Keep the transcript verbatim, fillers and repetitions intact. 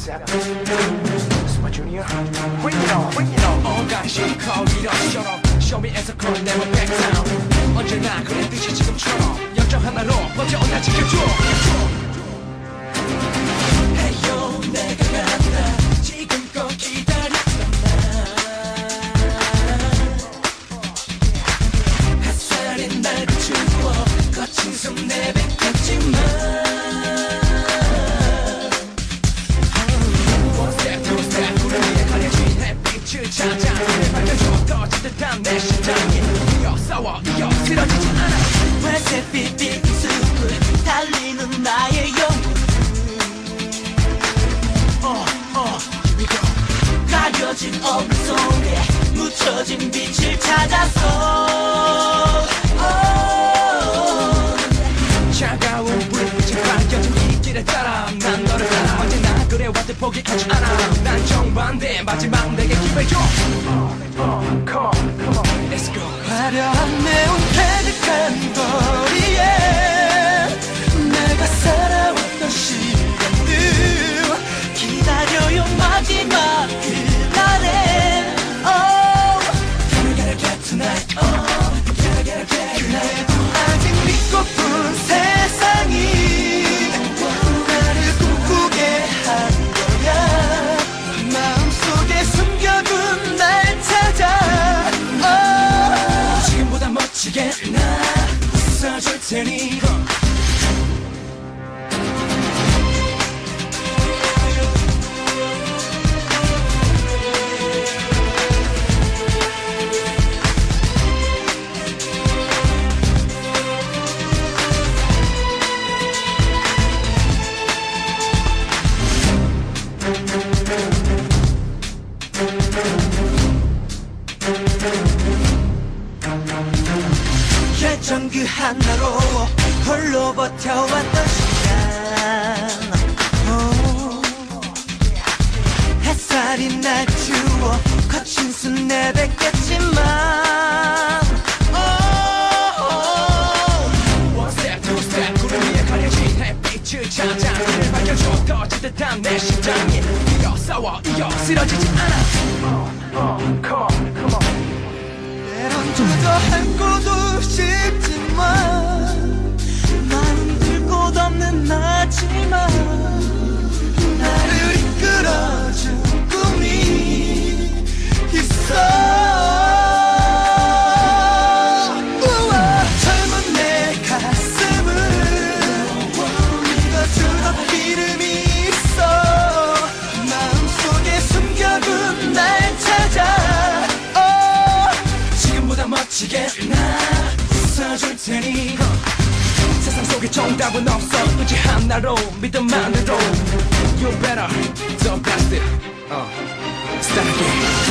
Step Super Junior Bring it on, bring it on 어가 실컷 밀어처럼 Show me as a call, never back down 언제나 그랬듯이 지금처럼 열정 하나로 버텨 날 지켜줘 Hey yo 내가 간다 지금껏 기다렸던 나 햇살이 날 비추고 거친 숨 내뱉었지만 찾아 밝혀줘 떠지듯한 내 심장이 이어 싸워 이어 쓰러지지 않아 회색빛 숲을 달리는 나의 영혼 uh, uh, here we go 가려진 어둠 속에 묻혀진 빛을 찾아서 oh, 차가운 불빛이 밝혀진 이 길에 따라 난 너를 따라 언제나 그래왔듯 포기하지 않아 난 정반대 마지막 내게 기회줘 uh, uh, Come on, come on Let's go 화려한 네온 가득한 거리에 내가 살아왔던 시간들 기다려요 마지막 그날에 oh, Gotta gotta get tonight oh, Gotta gotta get tonight 그래도 아직 믿고픈 세상이 나를 꿈꾸게 한 거야 마음속에 숨겨둔 날 찾아 oh. 지금보다 멋지게 나 웃어줄 테니 결정 그 하나로 홀로 버텨왔던 시간 oh. 햇살이 날 비추어 거친 숨 내뱉겠지만 oh. One step, two step 구름 위에 가려진 햇빛을 찾아 그를 밝혀줘 떠지듯한 내 심장이 이어 싸워 이어 쓰러지지 않아 uh, uh, Come on, come on 때론 주저앉고도 싶지만 마음 들 곳 없는 나지만 나를 이끌어준 꿈이 있어 우와 젊은 내 가슴을 믿어주던 이름이 있어 마음속에 숨겨둔 날 찾아 지금보다 멋지게 나 웃어줄 테니 세상 속에 정답은 없어 의지 하나로 믿음만으로 You better, the best uh, Start again